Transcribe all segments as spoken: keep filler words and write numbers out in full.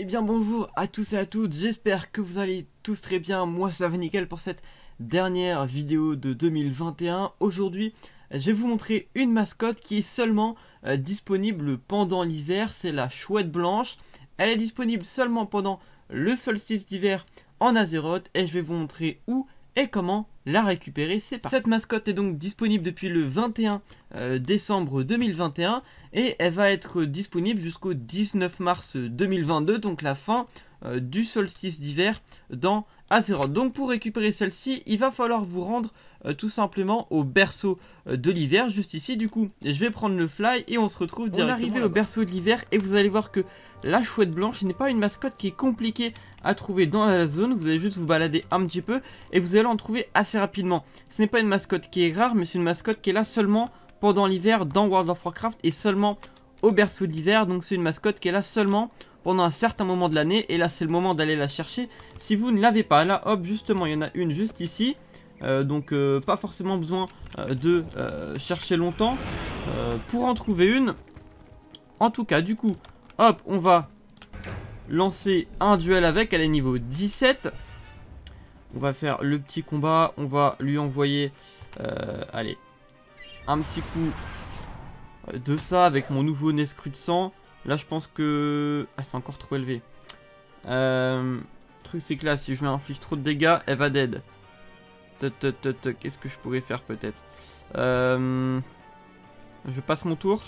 bien bonjour à tous et à toutes, j'espère que vous allez tous très bien. Moi ça va nickel pour cette dernière vidéo de deux mille vingt et un. Aujourd'hui je vais vous montrer une mascotte qui est seulement euh, disponible pendant l'hiver, c'est la chouette blanche. Elle est disponible seulement pendant le solstice d'hiver en Azeroth et je vais vous montrer où et comment la récupérer. C'est parti. Cette mascotte est donc disponible depuis le vingt et un décembre deux mille vingt et un et elle va être disponible jusqu'au dix-neuf mars deux mille vingt-deux, donc la fin euh, du solstice d'hiver dans Azeroth. Donc pour récupérer celle-ci, il va falloir vous rendre euh, tout simplement au berceau euh, de l'hiver, juste ici. Du coup, je vais prendre le fly et on se retrouve directement. On est arrivé au berceau de l'hiver et vous allez voir que la chouette blanche n'est pas une mascotte qui est compliquée à trouver dans la zone. Vous allez juste vous balader un petit peu et vous allez en trouver assez rapidement. Ce n'est pas une mascotte qui est rare, mais c'est une mascotte qui est là seulement pendant l'hiver dans World of Warcraft et seulement au berceau de l'hiver. Donc c'est une mascotte qui est là seulement pendant un certain moment de l'année et là c'est le moment d'aller la chercher si vous ne l'avez pas. Là hop, justement il y en a une juste ici, euh, donc euh, pas forcément besoin euh, de euh, chercher longtemps euh, pour en trouver une. En tout cas du coup hop, on va lancer un duel avec. Elle est niveau dix-sept. On va faire le petit combat, on va lui envoyer euh, allez, un petit coup de ça avec mon nouveau Nescru de sang. Là je pense que... Ah, c'est encore trop élevé. Euh... Le truc c'est que là si je lui inflige trop de dégâts, elle va dead. Qu'est-ce que je pourrais faire peut-être euh... Je passe mon tour.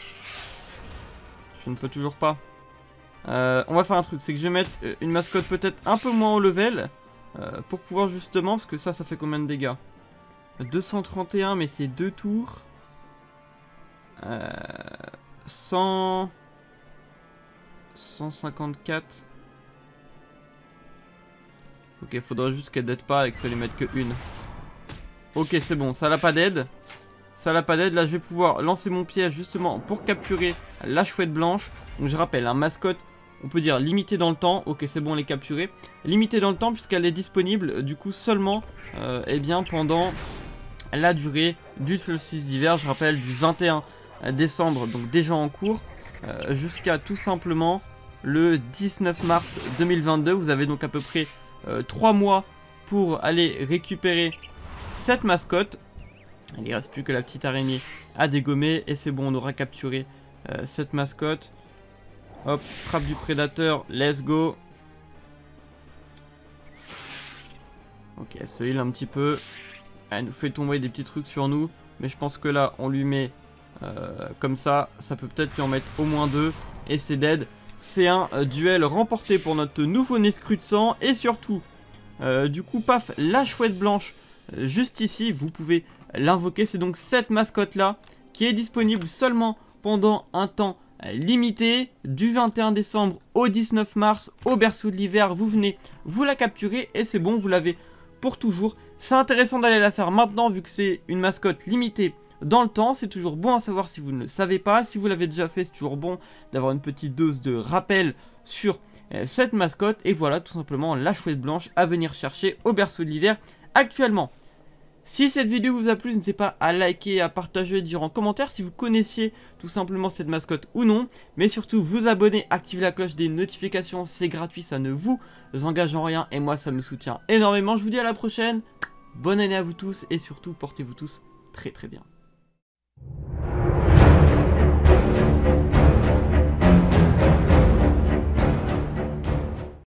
Je ne peux toujours pas. Euh, on va faire un truc, c'est que je vais mettre une mascotte peut-être un peu moins au level. Euh, pour pouvoir justement, parce que ça, ça fait combien de dégâts? Deux cent trente et un, mais c'est deux tours. Euh, cent... cent cinquante-quatre. Ok, il faudra juste qu'elle dead pas et que ça lui mette que une. Ok, c'est bon, ça l'a pas dead. Ça l'a pas dead. Là, je vais pouvoir lancer mon piège justement pour capturer la chouette blanche. Donc, je rappelle, un mascotte, on peut dire limité dans le temps. Ok, c'est bon, on l'est capturé. Limité dans le temps puisqu'elle est disponible du coup seulement euh, eh bien, pendant la durée du solstice d'hiver. Je rappelle, du vingt et un décembre, donc déjà en cours, euh, jusqu'à tout simplement le dix-neuf mars deux mille vingt-deux. Vous avez donc à peu près euh, trois mois pour aller récupérer cette mascotte. Il ne reste plus que la petite araignée à dégommer et c'est bon, on aura capturé euh, cette mascotte. Hop, frappe du prédateur, let's go. Ok, elle se heal un petit peu. Elle nous fait tomber des petits trucs sur nous. Mais je pense que là, on lui met euh, comme ça. Ça peut peut-être lui en mettre au moins deux. Et c'est dead. C'est un euh, duel remporté pour notre nouveau Nescru de sang. Et surtout, euh, du coup, paf, la chouette blanche, euh, juste ici, vous pouvez l'invoquer. C'est donc cette mascotte-là qui est disponible seulement pendant un temps limité, du vingt et un décembre au dix-neuf mars, au berceau de l'hiver. Vous venez, vous la capturez et c'est bon, vous l'avez pour toujours. C'est intéressant d'aller la faire maintenant vu que c'est une mascotte limitée dans le temps. C'est toujours bon à savoir si vous ne le savez pas. Si vous l'avez déjà fait, c'est toujours bon d'avoir une petite dose de rappel sur euh, cette mascotte. Et voilà tout simplement la chouette blanche à venir chercher au berceau de l'hiver actuellement. Si cette vidéo vous a plu, n'hésitez pas à liker, à partager, dire en commentaire si vous connaissiez tout simplement cette mascotte ou non. Mais surtout, vous abonner, activer la cloche des notifications, c'est gratuit, ça ne vous engage en rien. Et moi, ça me soutient énormément. Je vous dis à la prochaine, bonne année à vous tous et surtout, portez-vous tous très très bien.